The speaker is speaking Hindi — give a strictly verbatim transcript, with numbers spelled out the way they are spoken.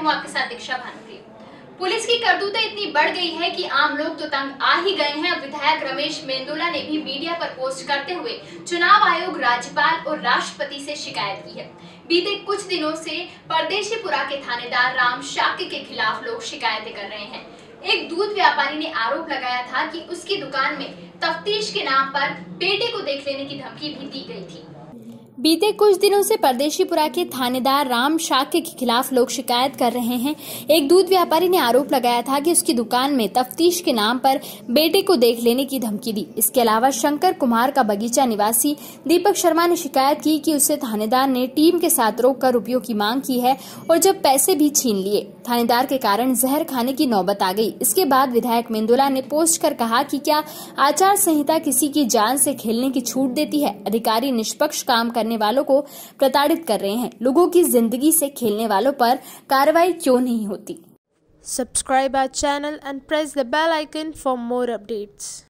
हूँ आपके साथ दीक्षा भानुप्रिया। पुलिस की करतूतें इतनी बढ़ गई है कि आम लोग तो तंग आ ही गए हैं। विधायक रमेश मेंदोला ने भी मीडिया पर पोस्ट करते हुए चुनाव आयोग, राज्यपाल और राष्ट्रपति से शिकायत की है। बीते कुछ दिनों से परदेशीपुरा के थानेदार राम शाक्य के खिलाफ लोग शिकायतें कर रहे हैं। एक दूध व्यापारी ने आरोप लगाया था कि उसकी दुकान में तफ्तीश के नाम पर बेटे को देख लेने की धमकी भी दी गई थी। बीते कुछ दिनों से परदेशीपुरा के थानेदार राम शाक्य के खिलाफ लोग शिकायत कर रहे हैं। एक दूध व्यापारी ने आरोप लगाया था कि उसकी दुकान में तफ्तीश के नाम पर बेटे को देख लेने की धमकी दी। इसके अलावा शंकर कुमार का बगीचा निवासी दीपक शर्मा ने शिकायत की कि उससे थानेदार ने टीम के साथ रोककर रुपयों की मांग की है और जब पैसे भी छीन लिए। थानेदार के कारण जहर खाने की नौबत आ गई। इसके बाद विधायक मेंदोला ने पोस्ट कर कहा कि क्या आचार संहिता किसी की जान से खेलने की छूट देती है? अधिकारी निष्पक्ष काम करने वालों को प्रताड़ित कर रहे हैं। लोगों की जिंदगी से खेलने वालों पर कार्रवाई क्यों नहीं होती? Subscribe our channel and press the bell icon for more updates.